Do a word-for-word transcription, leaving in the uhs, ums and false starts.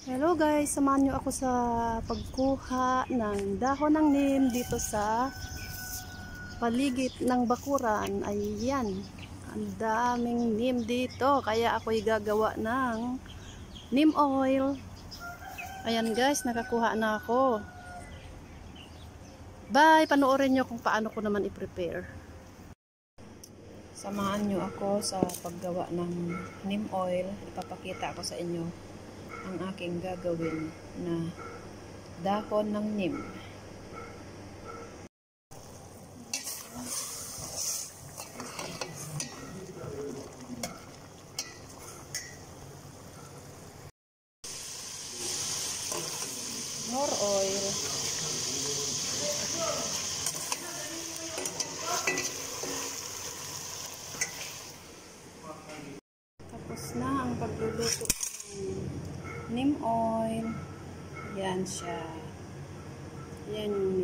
Hello guys, samahan nyo ako sa pagkuha ng dahon ng neem dito sa paligid ng bakuran. Ayan, ang daming neem dito, kaya ako'y gagawa ng neem oil. Ayan guys, nakakuha na ako. Bye, panoorin nyo kung paano ko naman i-prepare. Samahan nyo ako sa paggawa ng neem oil. Ipapakita ko sa inyo ang aking gagawin na dahon ng neem. More oil. Tapos na ang pagluluto ng neem oil. Yan siya. Yan yung